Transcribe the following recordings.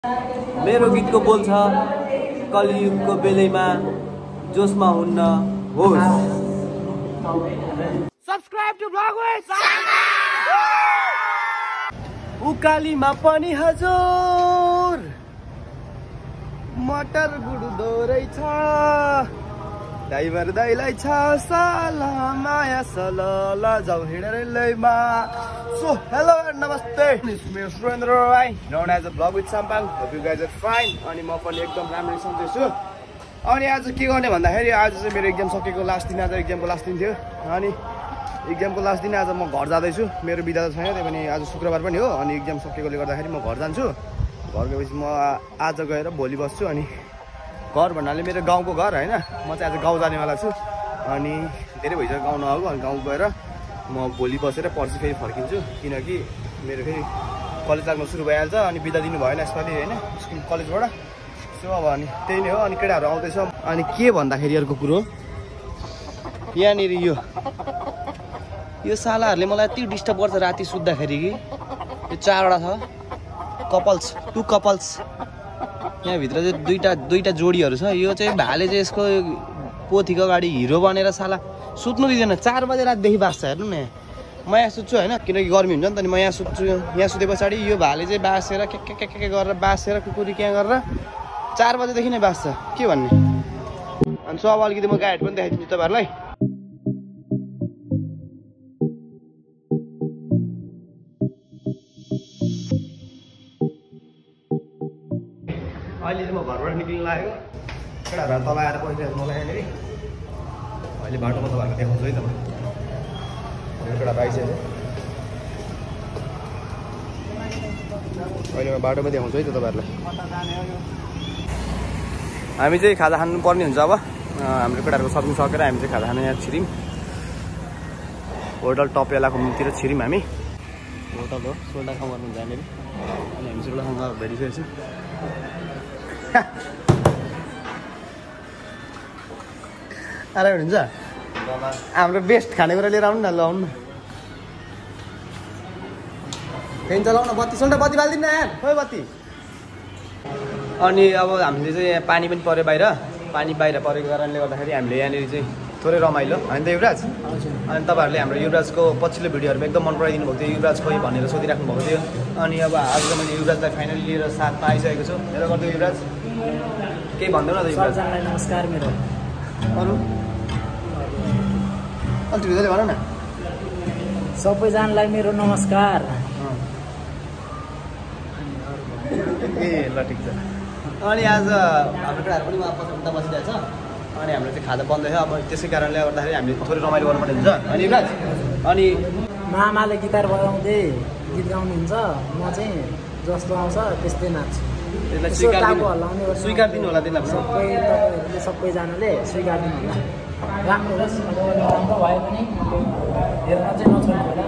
मेरो गीतको बोल छ कलियुगको बेलैमा जोसमा हुन्न होस्। सब्स्क्राइब टु ब्लग विथ उकालीमा पनि हजुर मटर गुड्दो रहेछ ड्राइभर दाइलाई छ साला माया सलला जाऊ हिँडेर लैमा। सो हेलो नमस्ते, मेरो Surendra Rai known as a vlog with sampang. Hope you guys are fine. अनि म पनि एकदम राम्ररी सन्चै छु। अनि आज के गर्ने भन्दाखेरि आज चाहिँ मेरो एक्जाम सकेको लास्ट दिन, आज एक्जामको लास्ट दिन थियो। अनि एक्जामको लास्ट दिन आज म घर जाँदैछु। मेरो बिदा त छैन, त्यही पनि आज शुक्रबार पनि हो। अनि एक्जाम सकेकोले गर्दाखेरि म घर जान्छु। घर गएपछि म आज गएर भोलि बस्छु। अनि घर भन्नाले मेरो गाउँको घर होइन, म चाहिँ आज गाउँ जानेवाला छु। अनि धेरै भइसक्यो गाउँ नआएको। अनि गाउँ गएर म भोलि बसेर पर्सि फेरि फर्किन्छु, किनकि मेरो फेरि कलेज लाग्नु सुरु भइहाल्छ। अनि बिदा दिनु भएन यसपालि होइन स्कुल कलेजबाट। सो अब अनि त्यही नै हो। अनि केटाहरू आउँदैछ। अनि के भन्दाखेरि अर्को कुरो यहाँनिर यो सालाहरूले मलाई यति डिस्टर्ब गर्छ राति सुत्दाखेरि कि यो 4वटा छ कपल्स, 2 कपल्स यहाँभित्र चाहिँ दुईटा जोडीहरू छ। यो चाहिँ भाले चाहिँ यसको पोथीको अगाडि हिरो बनेर साला सुत्नु दिँदैन। 4 बजे रातदेखि बाँच्छ हेर्नु न। म यहाँ सुत्छु होइन, किनकि गर्मी हुन्छ नि त। अनि म यहाँ सुत्छु, यहाँ सुते पछाडि यो भाले चाहिँ बाँसेर के गरेर बाँसेर कुकुरी क्या गरेर 4 बजेदेखि नै बाँच्छ। के भन्ने। अनि सो अब अलिकति म गाइड पनि देखाइदिन्छु तपाईँहरूलाई। अहिले चाहिँ म घरबाट निक्लिनु लागेको। केटाहरू तल आएर बसिरहेको मलाई यहाँनिर। अहिले बाटोमा तपाईँहरूको देखाउँछु है त। म केटा आइसक्यो, अहिले म बाटोमा देखाउँछु है त तपाईँहरूलाई। हामी चाहिँ खाजा खानु पर्ने हुन्छ अब। हाम्रो केटाहरूको सपिङ सकेर हामी चाहिँ खाजा खानु यहाँ छिर्यौँ। होटल टपेलाको मुखतिर छिर्यौँ हामी। होटल हो, सोल्डा ठाउँ गर्नुहुन्छ यहाँनिर। अनि हामी सोल्डा ठाउँमा भेटिसकेको छु। आराम हुन्छ। हाम्रो बेस्ट खानेकुरा लिएर आउनु न, ल आउनु न। फेन चलाउन, बत्ती सोल्डा बत्ती बालिदिनु न यार, खोइ बत्ती। अनि अब हामीले चाहिँ यहाँ पानी पनि पऱ्यो बाहिर। पानी बाहिर परेको कारणले गर्दाखेरि हामीले यहाँनिर चाहिँ थोरै रमाइलो होइन त युवराज। अनि तपाईँहरूले हाम्रो युवराजको पछिल्लो भिडियोहरूमा एकदम मन पराइदिनु भएको थियो, युवराज खोइ भनेर सोधिराख्नु भएको थियो। अनि अब आज मैले युवराजलाई फाइनली लिएर साथमा आइसकेको छु। मेरो गर्दै युवराज केही भन्दैन त युवराज। नमस्कार। मेरो अरू अलिक भित्रले भन न। सबैजनालाई मेरो नमस्कार। ए ल ठिक छ। अनि आज हाम्रो केटाहरू पनि उहाँ पछि उता बसिरहेको छ। अनि हाम्रो चाहिँ खाजा बन्दैछ। अब त्यसै कारणले गर्दाखेरि हामीले थोरै रमाइलो गर्नुपर्ने हुन्छ। अनि युवराज अनि मामाले गिटार बजाउँदै गीत गाउनुहुन्छ, म चाहिँ जस्तो आउँछ त्यस्तै नाच्छु। त्यसलाई स्वीकारिदिनु होला त्यसलाई। सबैजनाले स्वीकारिदिनु होला। राम्रो होस्, राम्रो भए पनि हेर्न चाहिँ नछोड्नु होला।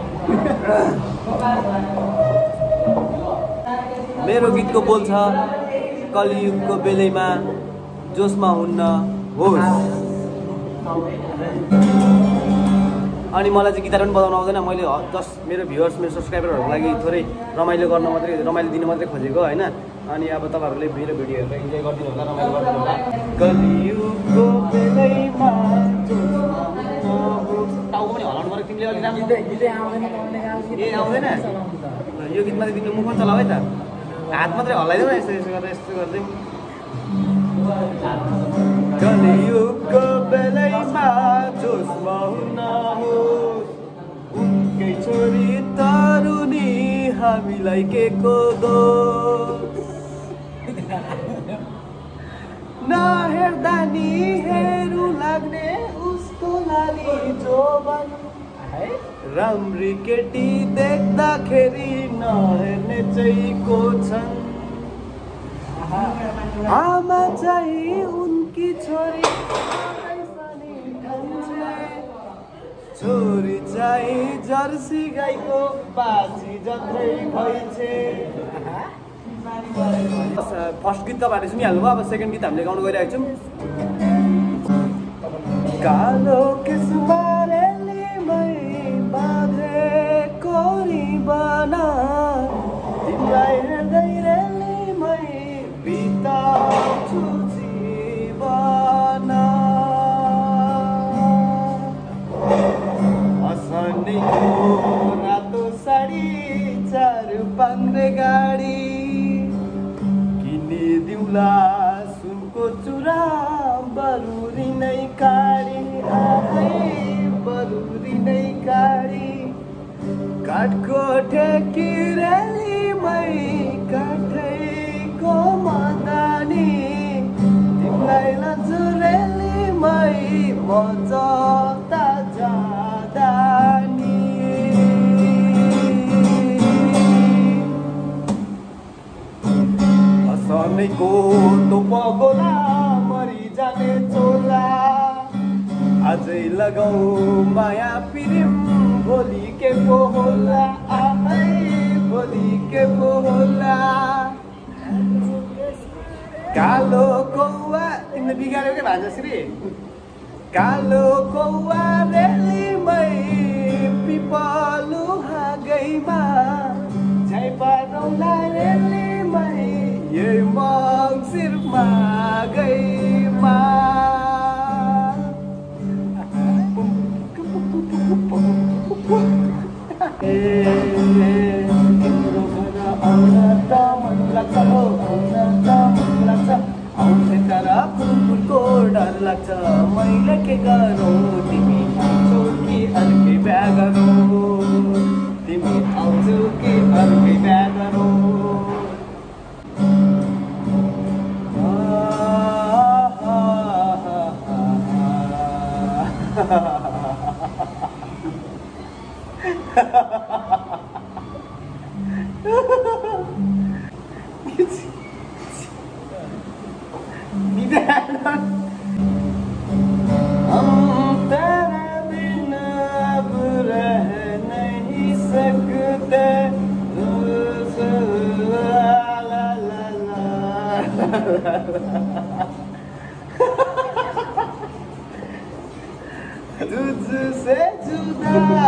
मेरो गीतको बोल छ कलियुगको बेलैमा जोसमा हुन्न होस्। अनि मलाई चाहिँ गिटार पनि बजाउनु आउँदैन। मैले जस्ट मेरो भ्युवर्स, मेरो सब्सक्राइबरहरूको लागि थोरै रमाइलो दिनु मात्रै खोजेको होइन। अनि अब तपाईँहरूले मेरो भिडियोहरू इन्जोय गरिदिनु होला, रमाइलो गरिदिनु होला। कलियुगको बेलैमा टाउको पनि हलाउनु पऱ्यो तिमीले अलिक राम्रो। ए आउँदैन यो गीतमा चाहिँ तिमीले मुख पनि चलाऊ है त, हात मात्रै हल्लाइदेऊ न यस्तो यस्तो गरेर यस्तो गर्दै। कलियुगको बेलैमा जोसमा हुन्न होस्, उनकै छोरी तरुनी हामीलाई के को दोष। नहेर्दा नि हेरु लाग्ने उसको लाली जोबन, राम्री केटी देख्दाखेरि नहेर्ने चाहिँ को छन्। आमा चाहिँ उनकी छोरी छोरी चाहिँ जर्सी गाईको बाजी जत्रै भइछे। फर्स्ट गीत तपाईँहरूले सुनिहाल्नुभयो। अब सेकेन्ड गीत हामीले गाउनु गइरहेको छौँ। कालो किस्मरेलीमै बाँधेको रिबन, तिमीलाई हेर्दै रेलीमै बिताउँछु जीवन असनीको रातो साडी चार पाङ्रे गाडी किनिदिउँला सुनको चुरा बरुरी नै काडी बरुरी नै काडी काठको ठेकिरेलीमै काठैको मदानी तिमीलाई लान्छु रेलीमै म जता जाँदा नि असनैको तोपगोला मरिजाने चोला आजै लगाऊ माया पिरिम भोलि के पो होला भोलि के पो होला कालो कौवा तिमीले बिगार्यो क्या भान्जाश्री कालो कौवा रेलीमै पिपलु हाँगैमा झाइपारौँला रेलीमै यही मङ्सिर माघैमा तिम्रो घर आउन त मन लाग्छ हो आउन त मन लाग्छ आउँथे तर कुकुरको डर लाग्छ मैले के गरौँ तिमी आउँछौ कि अर्कै बिहा गरौँ तिमी आउँछौ कि अर्कै बिहा गरौँ हम तेरे बिना अब रह नहीं सकते ला ला ला तुझसे जुदा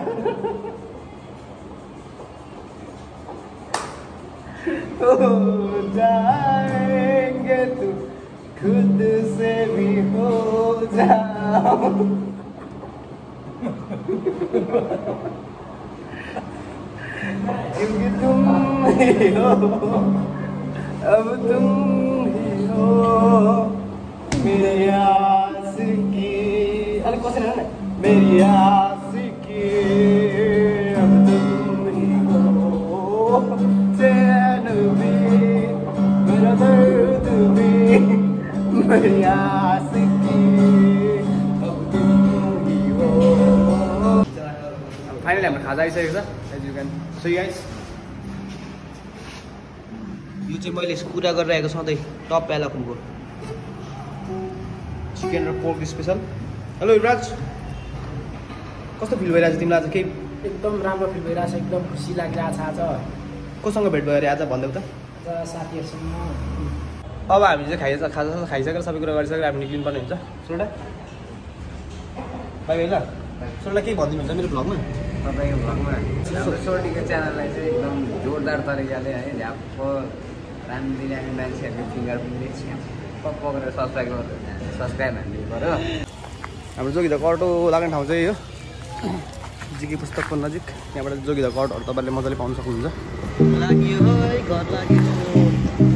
हो जाएंगे तू खुद से भी हो जाओ क्योंकि तुम ही हो अब तुम ही हो मेरी आशिकी अरे क्वेश्चन है ना मेरी आशिकी अब तुम ही हो चैन भी मेरा दर्द भी मेरी आशिकी अब तुम ही हो फाइनली हाम्रो खाजा आइसकेको छ as you can see guys यो चाहिँ मैले कुरा गरिरहेको सधैँ टप प्यालाकुनको चिकन र पोर्क स्पेसल हेलो युवराज कस्तो फिल भइरहेको छ तिमीलाई आज केही एकदम राम्रो फिल भइरहेछ एकदम खुसी लागिरहेछ आज कोसँग भेट भयो अरे आज भनिदेऊ त आज साथीहरूसँग अब हामी चाहिँ खाजा खाइसकेर सबै कुरा गरिसकेर हामी निक्लिनु पर्ने हुन्छ सोडा बाई ल सोडा केही भनिदिनु हुन्छ मेरो भ्लगमा तपाईँको भ्लगमा हाम्रो सोर्टीको च्यानललाई चाहिँ एकदम जोरदार तरिकाले है झ्याप्प राम्ररी हामी मान्छेहरूको फिङ्गर प्रिन्टले छ्याप्प गरेर सब्सक्राइब हान्नु पऱ्यो हाम्रो जोगिदा कटो लाग्ने ठाउँ चाहिँ यो जिके पुस्तकको नजिक यहाँबाट जोगिदा कटहरू तपाईँले मजाले पाउन सक्नुहुन्छ लाग्यो है घर लाग्यो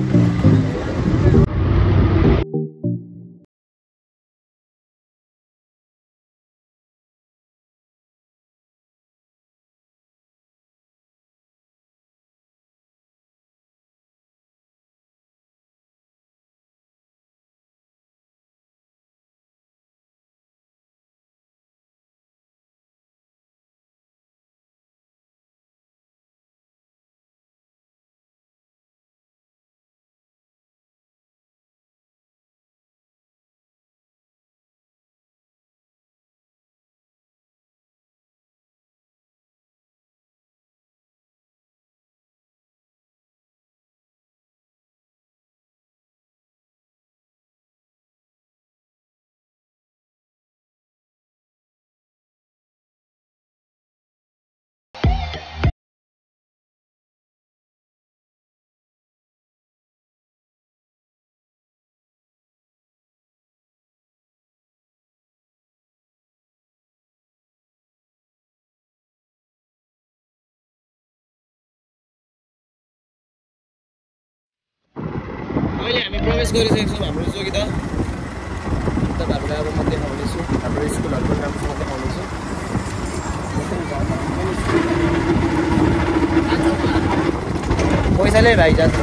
अहिले हामी प्रवेश गरिसकेको छौँ हाम्रो जोगिदा। तपाईँहरूलाई अब म देखाउँदैछु हाम्रो स्कुलहरूको राम्रोसँग देखाउँदैछु। पैसाले भाइ जान्छ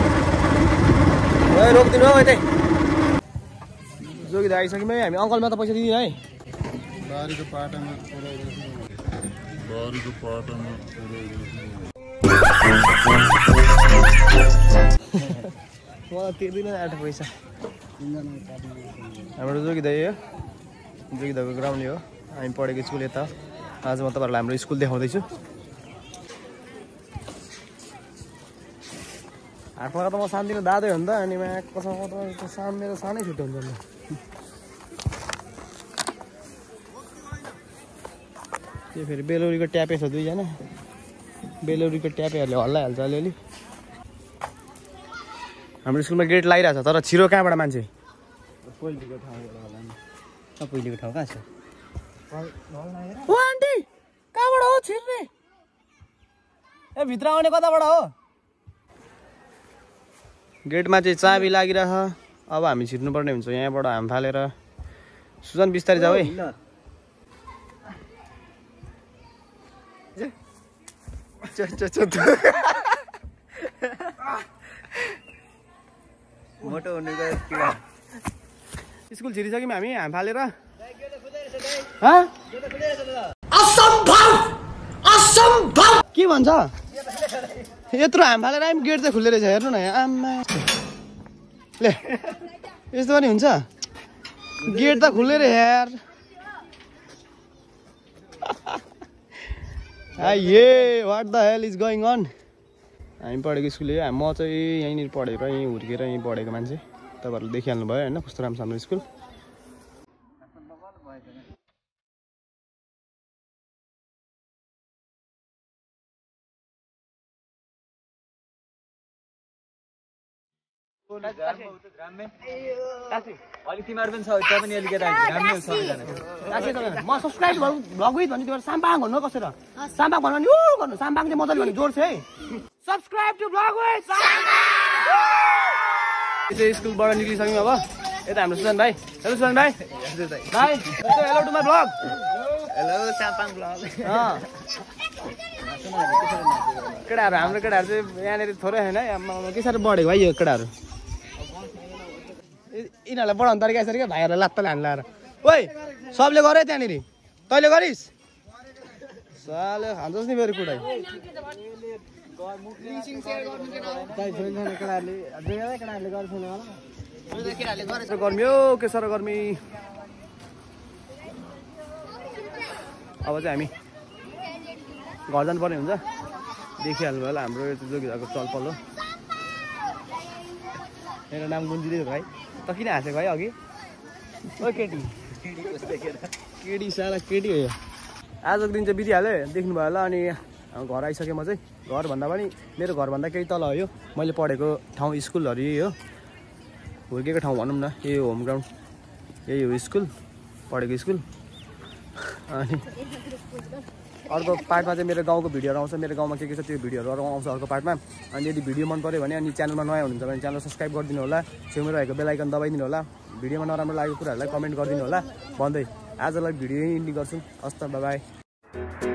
रोकिदिनु हौ यतै। जोगिदा आइसक्यौँ है हामी। अङ्कलमा त पैसा दिँदैन है। बारीको पाटामा मलाई तिर्दिन आँट पैसा। हाम्रो जोगिदा हो, जोगिदाको ग्राउन्ड हो। हामी पढेको स्कुल यता। आज म तपाईँहरूलाई हाम्रो स्कुल देखाउँदैछु। हातमा त म सानदिन दादै हो नि त। अनि कसम मेरो सानै छुट्टो हुन्छ नि। त्यो फेरि बेलौरीको ट्यापे छ दुईजना। बेलौरीको ट्यापेहरूले हल्लाइहाल्छ अलिअलि। हाम्रो स्कुलमा गेट लगाइरहेछ तर छिरो कहाँबाट मान्छे? पहिलेको ठाउँबाट होला नि। पहिलेको ठाउँ कहाँ छ? ओ आन्टी कहाँबाट हो छिर्ने? ए भित्र आउने कताबाट हो? गेटमा चाहिँ चाबी लागिरह। अब हामी छिर्नुपर्ने हुन्छ यहाँबाट हाम फालेर। सुजन बिस्तारै जाऊ है। मोटो हुने स्कुल छिरिसक्यौँ हामी हाम फालेर। के भन्छ? यत्रो हाम फालेर आयौँ गेट चाहिँ खुल्ले रहेछ हेर्नु न यहाँ। आम्मा ले यस्तो पनि हुन्छ? गेट त खुल्ले रहेछ यार। ये what the hell is going on? हामी पढेको स्कुल हो। म चाहिँ यहीँनिर पढेर यहीँ हुर्केर यहीँ पढेको मान्छे। तपाईँहरूले देखिहाल्नु भयो होइन कस्तो राम्रो छ हाम्रो स्कुल। अलिक तिमीहरू पनि छ पनि अलिकति राम्रो सबैजना। म सब्सक्राइब भ्लग विथ भन्छु तिमीहरू साम्पाङ भन्नु कसरी? साम्पाङ भन्नु नि ऊ गर्नु। साम्पाङ चाहिँ मजाले भन्नु जोड छ है। Subscribe to vlog with Sampang. स्कुलबाट निक्लिसक्यौँ अब। यता हाम्रो सुजन भाइ। हेलो सुजन भाइ। भाइ hello to my vlog. Hello Sampang vlog. केटाहरू हाम्रो केटाहरू चाहिँ यहाँनिर थोरै होइन है। के साह्रो बढेको भाइ यो केटाहरू। यिनीहरूलाई बढाउनु तरिका यसरी क्या भाइहरूलाई लात्ताले हान्नु लाएर। ओइ सबले गर है त्यहाँनिर। तैँले गरिस्? साले खान्छस् नि फेरि कुटाइ। गर्मी हो के साह्रो गर्मी। अब चाहिँ हामी घर जानुपर्ने हुन्छ। देखिहाल्नु भयो होला हाम्रो यो जोगिदाको चलपल हो। मेरो नाम गुन्जिँदै भाइ। त किन हाँसेको भाइ अघि? ओ केटी केटी साला केटी हो यो। आजको दिन चाहिँ बितिहाल्यो देख्नु भयो होला। अनि घर आइसकेँ म चाहिँ। घर भन्दा पनि मेरो घरभन्दा केही तल हो यो। मैले पढेको ठाउँ स्कुलहरू यही हो। हुर्केको ठाउँ भनौँ न। यही हो होम ग्राउन्ड। यही हो स्कुल पढेको स्कुल। अनि अर्को पार्टमा चाहिँ मेरो गाउँको भिडियोहरू आउँछ। मेरो गाउँमा के छ त्यो भिडियोहरू आउँछ अर्को पार्टमा। अनि यदि भिडियो मन पऱ्यो भने अनि च्यानलमा नयाँ हुनुहुन्छ भने च्यानल सब्सक्राइब गरिदिनु होला। छेउमा रहेको बेल आइकन दबाइदिनु होला। भिडियोमा नराम्रो लागेको कुराहरूलाई कमेन्ट गरिदिनु होला भन्दै आजलाई भिडियो यहीँ इन्डिङ गर्छु। हस् त बाई बाई।